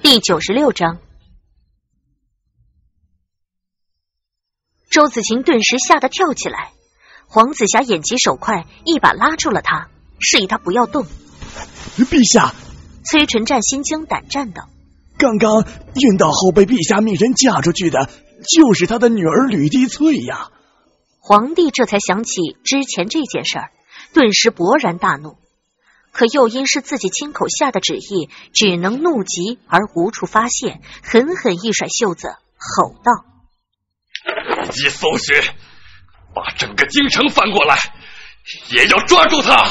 第96章。周子晴顿时吓得跳起来，黄子霞眼疾手快，一把拉住了他，示意他不要动。 陛下， 崔纯战心惊胆战道： 刚刚晕倒后被陛下命人嫁出去的，就是他的女儿吕帝翠呀。 皇帝这才想起之前这件事儿，顿时勃然大怒，可又因是自己亲口下的旨意，只能怒极而无处发泄，狠狠一甩袖子，吼道： 立即搜寻，把整个京城翻过来，也要抓住他！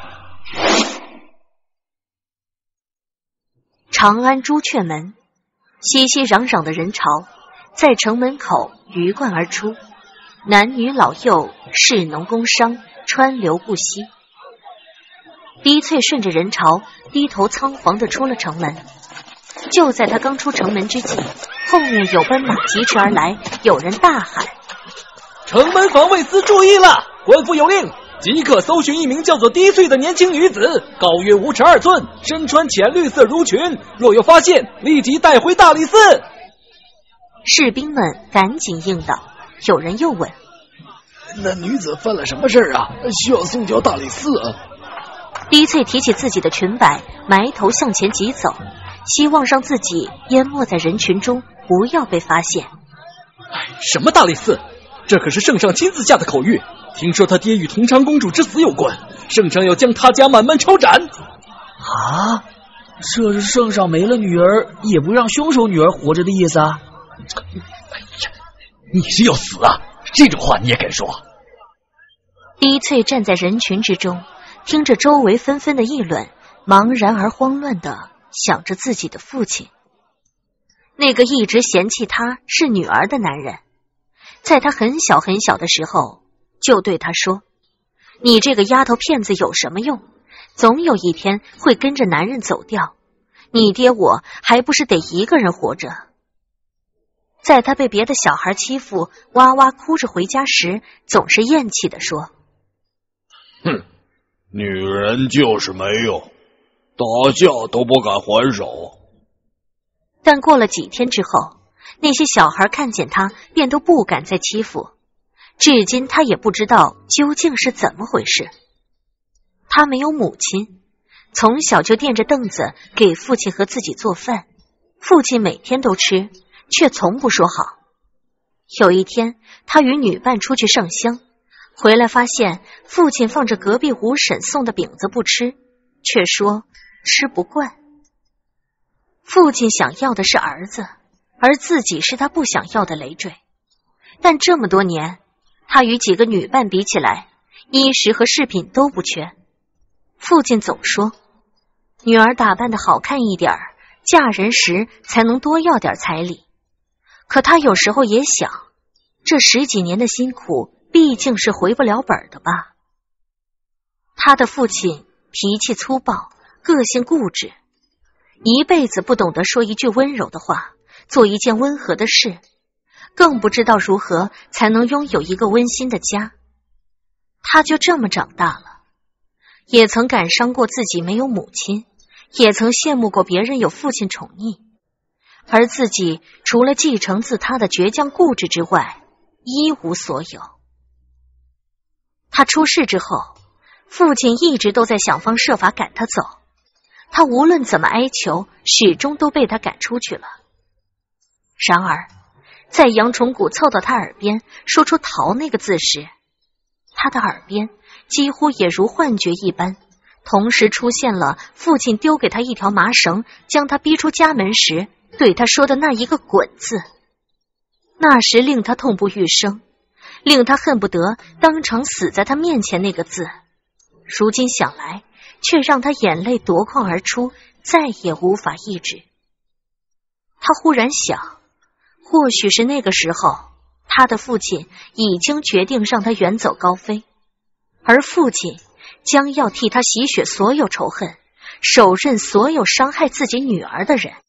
长安朱雀门，熙熙攘攘的人潮在城门口鱼贯而出，男女老幼，士农工商，川流不息。狄翠顺着人潮低头仓皇地出了城门，就在他刚出城门之际，后面有奔马疾驰而来，有人大喊： 城门防卫司注意了，官府有令，即刻搜寻一名叫做狄翠的年轻女子，高约5尺2寸，身穿浅绿色襦裙，若有发现，立即带回大理寺。 士兵们赶紧应道。有人又问： 那女子犯了什么事啊？需要送交大理寺？ 狄翠提起自己的裙摆，埋头向前疾走，希望让自己淹没在人群中，不要被发现。 什么大理寺？这可是圣上亲自下的口谕，听说他爹与同昌公主之死有关，圣上要将他家满门抄斩。 啊，这是圣上没了女儿也不让凶手女儿活着的意思啊！ 哎呀，你是要死啊？这种话你也敢说？ 狄翠站在人群之中，听着周围纷纷的议论，茫然而慌乱地想着自己的父亲，那个一直嫌弃她是女儿的男人，在她很小很小的时候就对她说：你这个丫头片子有什么用？总有一天会跟着男人走掉，你爹我还不是得一个人活着。在她被别的小孩欺负，哇哇哭着回家时，总是厌弃地说： 哼，女人就是没用，打架都不敢还手。 但过了几天之后，那些小孩看见他便都不敢再欺负，至今他也不知道究竟是怎么回事。他没有母亲，从小就垫着凳子给父亲和自己做饭，父亲每天都吃，却从不说好。有一天，他与女伴出去上香，回来发现父亲放着隔壁吴婶送的饼子不吃，却说吃不惯。父亲想要的是儿子，而自己是他不想要的累赘。但这么多年，他与几个女伴比起来，衣食和饰品都不缺。父亲总说，女儿打扮得好看一点，嫁人时才能多要点彩礼。可他有时候也想，这10几年的辛苦毕竟是回不了本的吧。他的父亲脾气粗暴，个性固执，一辈子不懂得说一句温柔的话，做一件温和的事，更不知道如何才能拥有一个温馨的家。他就这么长大了，也曾感伤过自己没有母亲，也曾羡慕过别人有父亲宠溺，而自己除了继承自他的倔强固执之外，一无所有。他出事之后，父亲一直都在想方设法赶他走，他无论怎么哀求，始终都被他赶出去了。然而在杨崇古凑到他耳边说出逃那个字时，他的耳边几乎也如幻觉一般，同时出现了父亲丢给他一条麻绳，将他逼出家门时对他说的那一个滚字。那时令他痛不欲生，令他恨不得当场死在他面前那个字，如今想来却让他眼泪夺眶而出，再也无法抑制。他忽然想，或许是那个时候，他的父亲已经决定让他远走高飞，而父亲将要替他洗雪所有仇恨，手刃所有伤害自己女儿的人。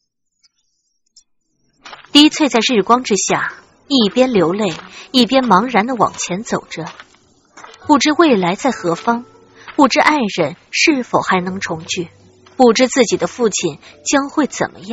狄翠在日光之下一边流泪，一边茫然地往前走着，不知未来在何方，不知爱人是否还能重聚，不知自己的父亲将会怎么样，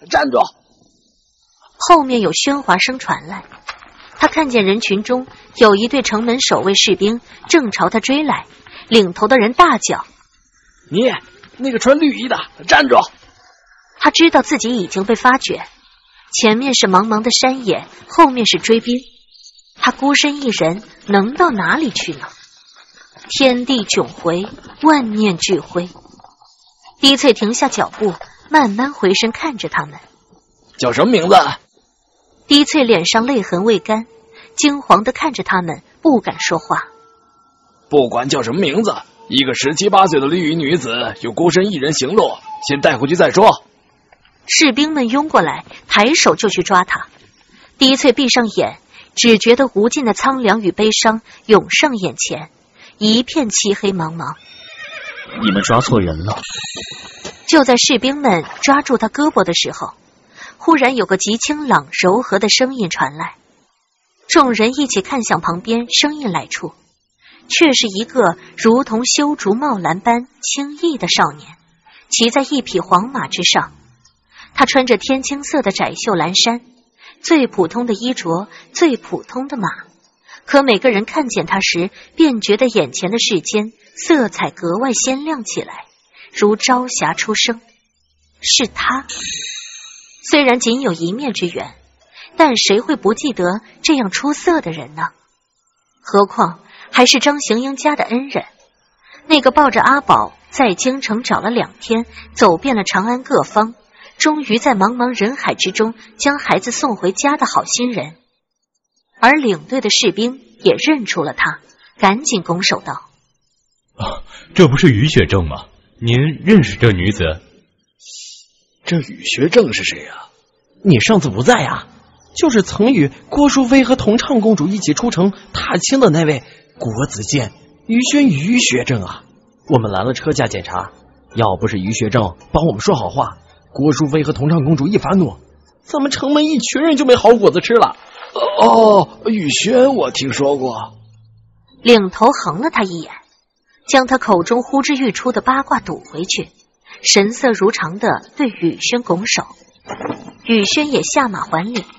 站住！ 后面有喧哗声传来，他看见人群中有一队城门守卫士兵正朝他追来，领头的人大叫： 你那个穿绿衣的，站住！ 他知道自己已经被发觉，前面是茫茫的山野，后面是追兵，他孤身一人能到哪里去呢？天地迥回，万念俱灰。低翠停下脚步，慢慢回身看着他们。 叫什么名字？ 低翠脸上泪痕未干，惊惶地看着他们，不敢说话。 不管叫什么名字，一个17、18岁的绿衣女子有孤身一人行路，先带回去再说。 士兵们拥过来，抬手就去抓他。低翠闭上眼，只觉得无尽的苍凉与悲伤涌上眼前，一片漆黑茫茫。 你们抓错人了。 就在士兵们抓住他胳膊的时候，忽然有个极清朗柔和的声音传来。众人一起看向旁边声音来处，却是一个如同修竹茂兰般轻逸的少年，骑在一匹黄马之上。他穿着天青色的窄袖蓝衫，最普通的衣着，最普通的马，可每个人看见他时，便觉得眼前的世间色彩格外鲜亮起来，如朝霞初升。是他。虽然仅有一面之缘，但谁会不记得这样出色的人呢？何况还是张行英家的恩人，那个抱着阿宝在京城找了2天，走遍了长安各方，终于在茫茫人海之中将孩子送回家的好心人。而领队的士兵也认出了他，赶紧拱手道： 这不是于学正吗？您认识这女子？ 这雨学正是谁啊？ 你上次不在啊，就是曾与郭淑妃和同畅公主一起出城踏青的那位郭子健、于轩于学正啊。我们拦了车架检查，要不是于学正帮我们说好话，郭淑妃和同畅公主一发怒，咱们城门一群人就没好果子吃了。 雨轩我听说过。 领头横了他一眼，将他口中呼之欲出的八卦堵回去，神色如常地对雨轩拱手。雨轩也下马还礼。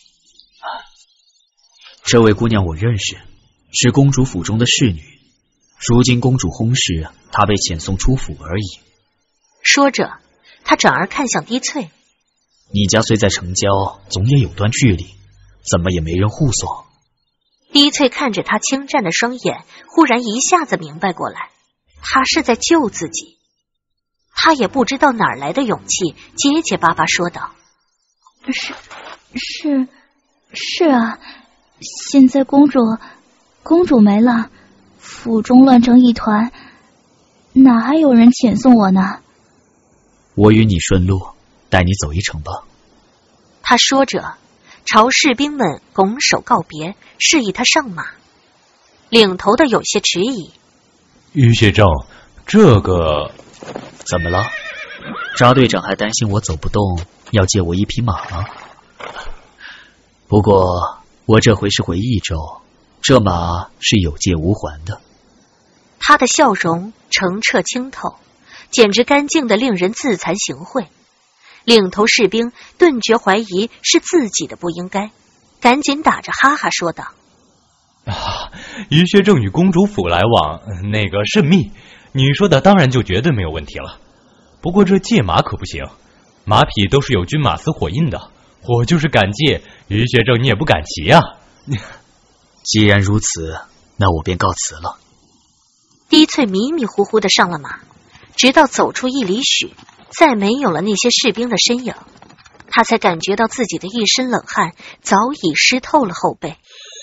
这位姑娘我认识，是公主府中的侍女，如今公主薨逝，她被遣送出府而已。 说着，他转而看向低翠。 你家虽在城郊，总也有段距离，怎么也没人护送？ 低翠看着他清湛的双眼，忽然一下子明白过来，他是在救自己。他也不知道哪儿来的勇气，结结巴巴说道： 是啊，现在公主没了，府中乱成一团，哪还有人遣送我呢？ 我与你顺路，带你走一程吧。 他说着，朝士兵们拱手告别，示意他上马。领头的有些迟疑。 于学正，这个怎么了？扎队长还担心我走不动，要借我一匹马吗？不过我这回是回益州，这马是有借无还的。 他的笑容澄澈清透，简直干净的令人自惭形秽。领头士兵顿觉怀疑是自己的不应该，赶紧打着哈哈说道： 于学正与公主府来往，那个甚密，你说的当然就绝对没有问题了。不过这借马可不行，马匹都是有军马司火印的，我就是敢借，于学正你也不敢骑啊。 既然如此，那我便告辞了。 低翠迷迷糊糊的上了马，直到走出1里许，再没有了那些士兵的身影，他才感觉到自己的一身冷汗早已湿透了后背。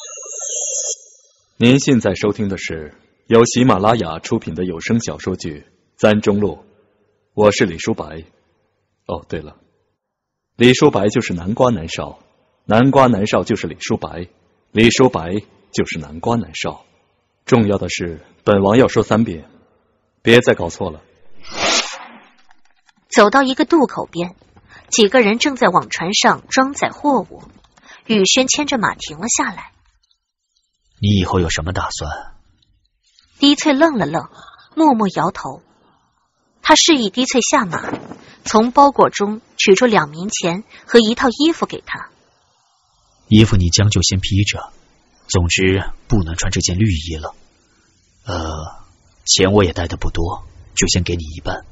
您现在收听的是由喜马拉雅出品的有声小说剧《簪中路》，我是李书白。哦，对了，李书白就是南瓜南少，南瓜南少就是李书白，李书白就是南瓜南少。重要的是，本王要说3遍，别再搞错了。 走到一个渡口边，几个人正在往船上装载货物，雨轩牵着马停了下来。 你以后有什么打算？ 低翠愣了愣，默默摇头。他示意低翠下马， 从包裹中取出2冥钱和1套衣服给他。 衣服你将就先披着，总之不能穿这件绿衣了。钱我也带的不多，就先给你一半。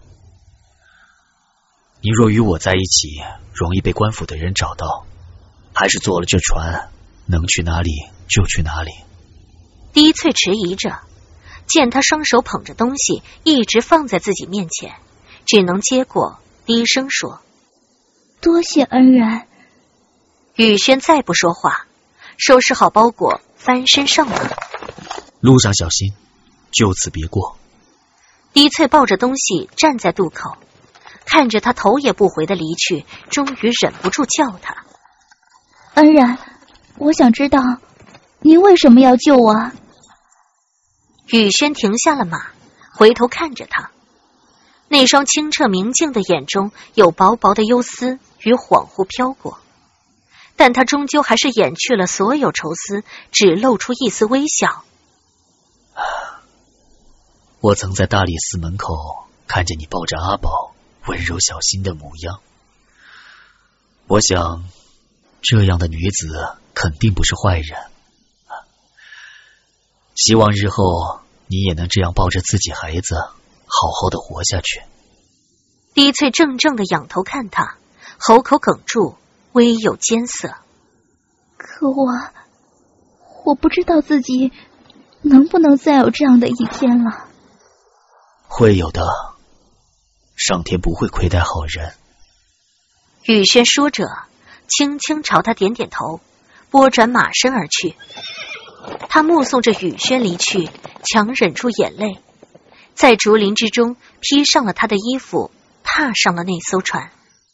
你若与我在一起，容易被官府的人找到，还是坐了这船，能去哪里就去哪里。 低翠迟疑着，见他双手捧着东西一直放在自己面前，只能接过，低声说： 多谢恩人。 雨轩再不说话，收拾好包裹，翻身上马。 路上小心，就此别过。 低翠抱着东西站在渡口，看着他头也不回的离去，终于忍不住叫他： 恩人，我想知道您为什么要救我？ 雨轩停下了马，回头看着他，那双清澈明净的眼中有薄薄的忧思与恍惚飘过，但他终究还是掩去了所有愁思，只露出一丝微笑。 我曾在大理寺门口看见你抱着阿宝，温柔小心的模样。我想，这样的女子肯定不是坏人。希望日后你也能这样抱着自己孩子，好好的活下去。 低翠怔怔的仰头看他，喉口哽住，微有艰涩。 可我不知道自己能不能再有这样的一天了。 会有的，上天不会亏待好人。 雨轩说着，轻轻朝他点点头，拨转马身而去。他目送着雨轩离去，强忍住眼泪，在竹林之中披上了他的衣服，踏上了那艘船。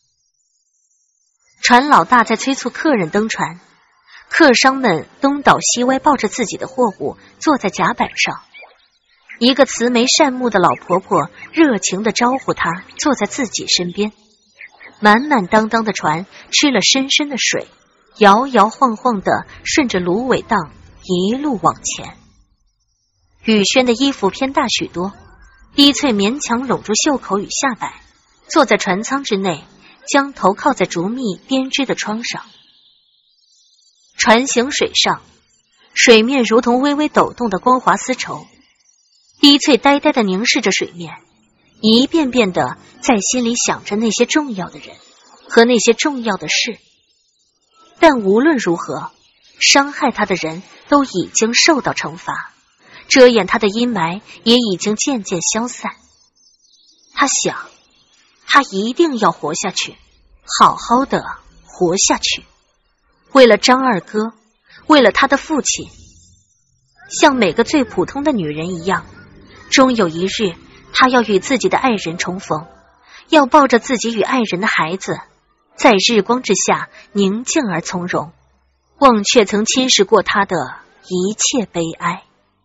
船老大在催促客人登船，客商们东倒西歪抱着自己的货物坐在甲板上，一个慈眉善目的老婆婆热情地招呼他坐在自己身边。满满当当的船吃了深深的水，摇摇晃晃地顺着芦苇荡一路往前。雨轩的衣服偏大许多，低翠勉强拢住袖口与下摆，坐在船舱之内，将头靠在竹密编织的窗上。船行水上，水面如同微微抖动的光滑丝绸。低翠呆呆地凝视着水面，一遍遍地在心里想着那些重要的人和那些重要的事。但无论如何，伤害他的人都已经受到惩罚，遮掩他的阴霾也已经渐渐消散。他想，他一定要活下去，好好的活下去，为了张二哥，为了他的父亲。像每个最普通的女人一样，终有一日，她要与自己的爱人重逢，要抱着自己与爱人的孩子，在日光之下宁静而从容，忘却曾侵蚀过她的一切悲哀。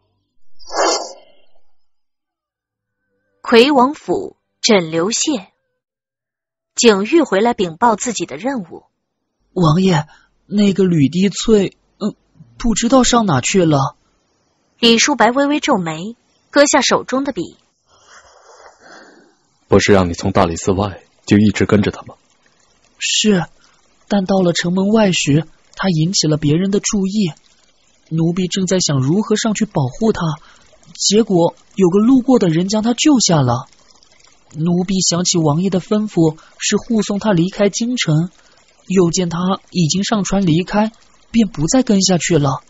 魁王府枕流榭，景玉回来禀报自己的任务。 王爷，那个吕低翠，不知道上哪去了。 李淑白微微皱眉，搁下手中的笔。 不是让你从大理寺外就一直跟着他吗？ 是，但到了城门外时，他引起了别人的注意。奴婢正在想如何上去保护他，结果有个路过的人将他救下了。奴婢想起王爷的吩咐是护送他离开京城，又见他已经上船离开，便不再跟下去了。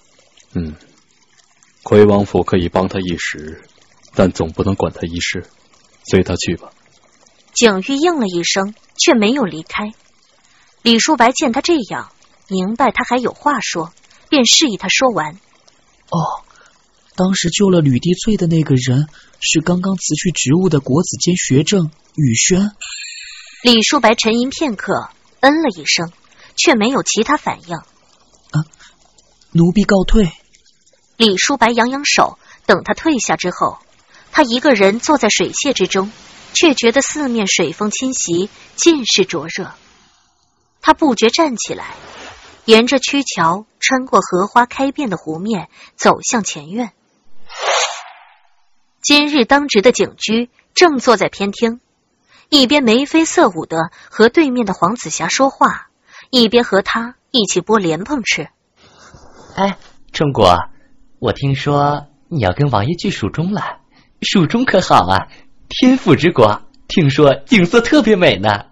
魁王府可以帮他一时，但总不能管他一世，随他去吧。 景玉应了一声，却没有离开。李淑白见他这样，明白他还有话说，便示意他说完。 当时救了吕低翠的那个人是刚刚辞去职务的国子监学正雨轩。 李淑白沉吟片刻，嗯了一声，却没有其他反应。 奴婢告退。 李淑白扬扬手，等他退下之后，他一个人坐在水榭之中，却觉得四面水风侵袭，尽是灼热。他不觉站起来，沿着曲桥穿过荷花开遍的湖面，走向前院。今日当值的景居正坐在偏厅， 一边眉飞色舞的和对面的黄紫霞说话，一边和他一起剥莲蓬吃。 哎，春果，我听说你要跟王爷去蜀中了，蜀中可好啊？天府之国，听说景色特别美呢。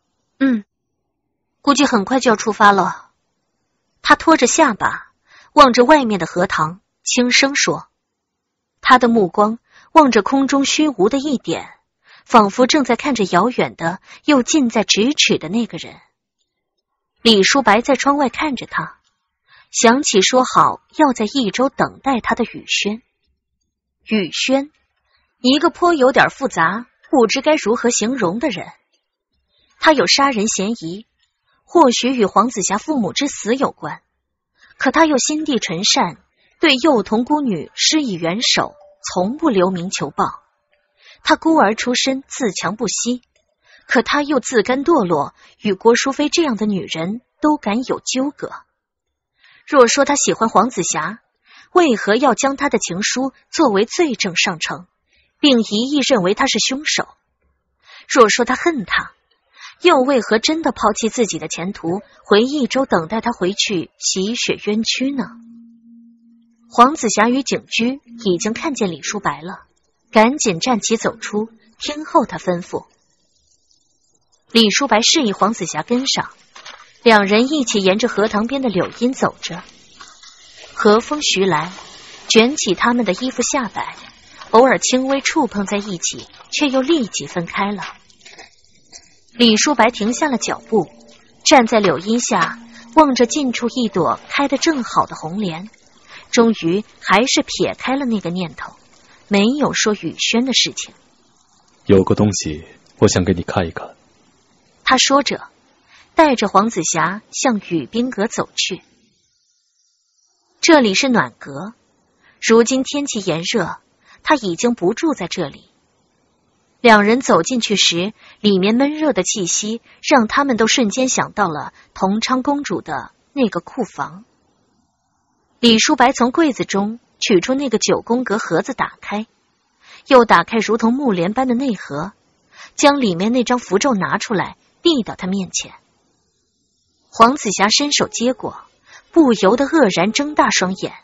估计很快就要出发了。他拖着下巴，望着外面的荷塘，轻声说。他的目光望着空中虚无的一点，仿佛正在看着遥远的又近在咫尺的那个人。李叔白在窗外看着他，想起说好要在益州等待他的雨轩。雨轩，一个颇有点复杂，不知该如何形容的人。他有杀人嫌疑，或许与黄紫霞父母之死有关，可他又心地纯善，对幼童孤女施以援手，从不留名求报。他孤儿出身，自强不息，可他又自甘堕落，与郭淑妃这样的女人都敢有纠葛。若说他喜欢黄紫霞，为何要将他的情书作为罪证上呈，并一意认为他是凶手？若说他恨他，又为何真的抛弃自己的前途，回益州等待他回去洗雪冤屈呢？黄紫霞与景居已经看见李叔白了，赶紧站起走出，听候他吩咐。李叔白示意黄紫霞跟上，两人一起沿着荷塘边的柳荫走着。和风徐来，卷起他们的衣服下摆，偶尔轻微触碰在一起，却又立即分开了。李叔白停下了脚步，站在柳荫下，望着近处一朵开得正好的红莲，终于还是撇开了那个念头，没有说雨轩的事情。 有个东西我想给你看一看。 他说着，带着黄紫霞向雨冰阁走去。这里是暖阁，如今天气炎热，他已经不住在这里。两人走进去时，里面闷热的气息让他们都瞬间想到了同昌公主的那个库房。李叔白从柜子中取出那个9宫格盒子，打开，又打开如同木帘般的内盒，将里面那张符咒拿出来，递到他面前。黄紫霞伸手接过，不由得愕然睁大双眼。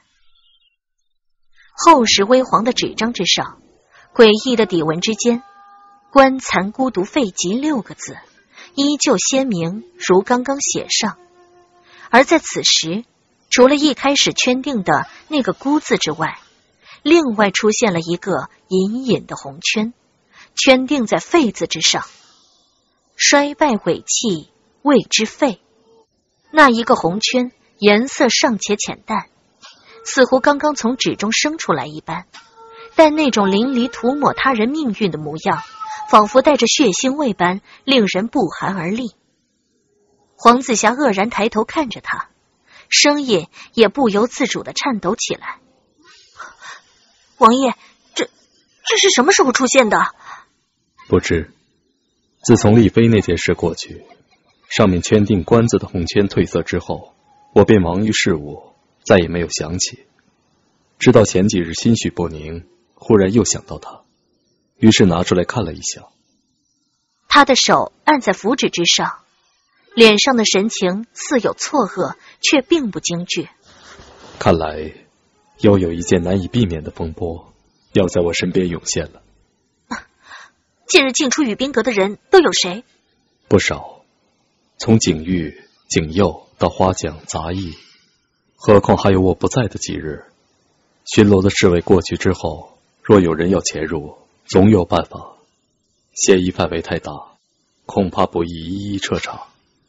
厚实微黄的纸张之上，诡异的底纹之间，官残孤独废疾6个字依旧鲜明，如刚刚写上。而在此时，除了一开始圈定的那个孤字之外，另外出现了一个隐隐的红圈，圈定在废字之上。衰败尾气，谓之废。那一个红圈颜色尚且浅淡，似乎刚刚从纸中生出来一般，但那种淋漓涂抹他人命运的模样，仿佛带着血腥味般，令人不寒而栗。黄紫霞愕然抬头看着他，声音也不由自主地颤抖起来。王爷，这是什么时候出现的？ 不知，自从丽妃那件事过去，上面圈定官字的红圈褪色之后，我便忙于事务，再也没有想起。直到前几日心绪不宁，忽然又想到他，于是拿出来看了一下。 他的手按在符纸之上，脸上的神情似有错愕，却并不惊惧。 看来又有一件难以避免的风波要在我身边涌现了。 近日进出雨冰阁的人都有谁？ 不少，从景玉、景佑到花匠、杂役，何况还有我不在的几日。巡逻的侍卫过去之后，若有人要潜入，总有办法。嫌疑范围太大，恐怕不宜一一彻查。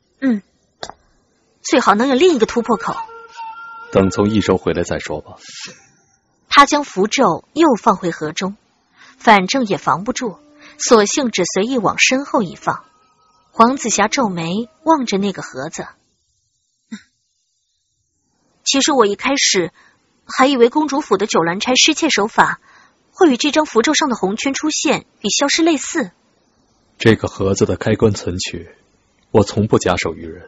最好能有另一个突破口。 等从益州回来再说吧。 他将符咒又放回盒中，反正也防不住，索性只随意往身后一放。黄紫霞皱眉望着那个盒子。其实我一开始还以为公主府的九兰钗失窃手法会与这张符咒上的红圈出现与消失类似。 这个盒子的开关存取，我从不假手于人。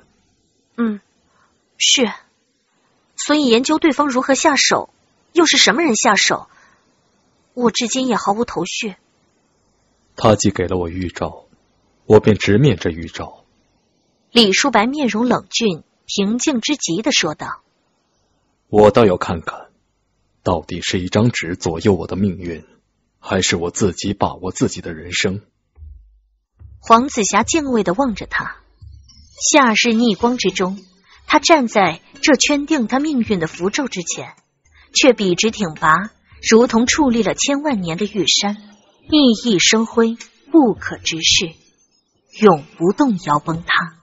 是，所以研究对方如何下手，又是什么人下手，我至今也毫无头绪。 他既给了我预兆， 我便直面这预兆。 李叔白面容冷峻，平静之极地说道： 我倒要看看，到底是一张纸左右我的命运，还是我自己把握自己的人生。 黄子霞敬畏地望着他，夏日逆光之中，他站在这圈定他命运的符咒之前，却笔直挺拔，如同矗立了千万年的玉山，熠熠生辉，不可直视，永不动摇崩塌。